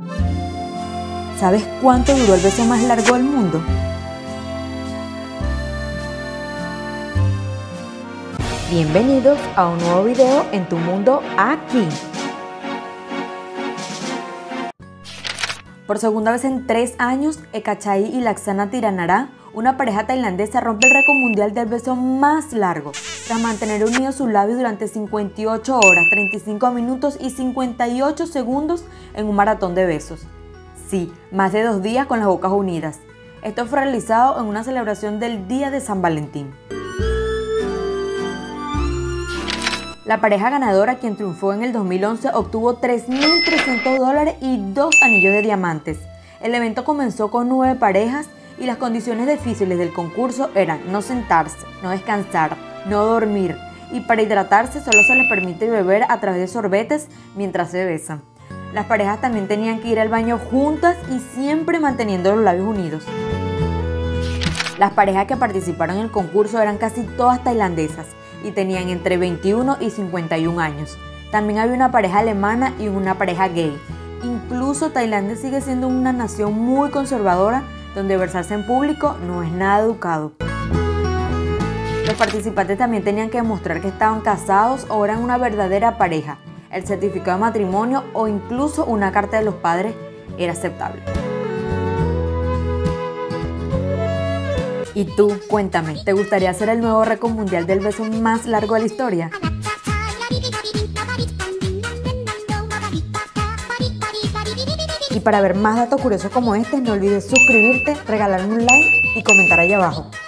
¿Sabes cuánto duró el beso más largo del mundo? Bienvenidos a un nuevo video en tu mundo aquí. Por segunda vez en 3 años, Ekachai y Laksana Tiranara, una pareja tailandesa, rompe el récord mundial del beso más largo, tras mantener unidos sus labios durante 58 horas, 35 minutos y 58 segundos en un maratón de besos. Sí, más de 2 días con las bocas unidas. Esto fue realizado en una celebración del Día de San Valentín. La pareja ganadora, quien triunfó en el 2011, obtuvo $3.300 y 2 anillos de diamantes. El evento comenzó con 9 parejas y las condiciones difíciles del concurso eran no sentarse, no descansar, no dormir, y para hidratarse solo se les permite beber a través de sorbetes mientras se besan. Las parejas también tenían que ir al baño juntas y siempre manteniendo los labios unidos. Las parejas que participaron en el concurso eran casi todas tailandesas y tenían entre 21 y 51 años. También había una pareja alemana y una pareja gay. Incluso Tailandia sigue siendo una nación muy conservadora, donde besarse en público no es nada educado. Los participantes también tenían que demostrar que estaban casados o eran una verdadera pareja. El certificado de matrimonio o incluso una carta de los padres era aceptable. Y tú, cuéntame, ¿te gustaría hacer el nuevo récord mundial del beso más largo de la historia? Y para ver más datos curiosos como este, no olvides suscribirte, regalarme un like y comentar ahí abajo.